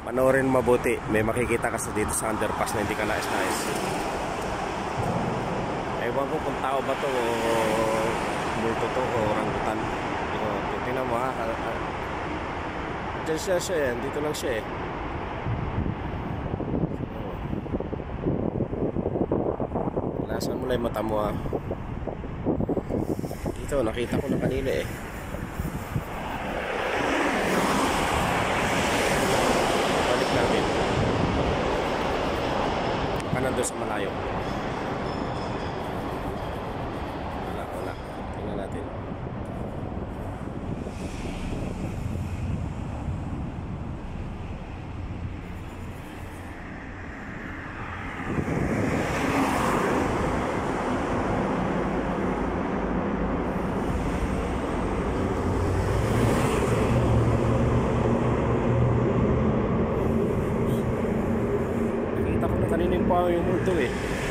Panoorin mabuti. May makikita kasi dito sa underpass na hindi ka nais-nais. Ewan ko kung tao ba to o multo to o orangutan. Tingnan mo ha. Diyan siya eh. Dito lang siya eh. Lasan mo lang yung mata mo ha. Dito nakita ko na kanina eh. Balik natin. Baka nandun sa malayo. Wala. Tingnan natin. Kanina yung pa yung multo eh.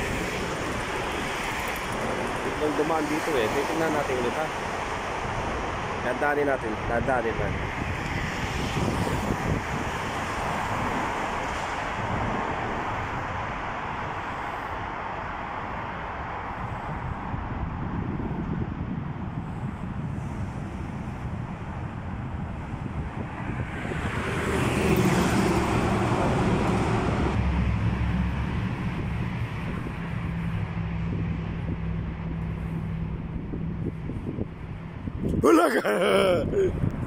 Biglang dumaan dito eh. Tingnan natin ulit ha. Dadaanin natin. Wala ka!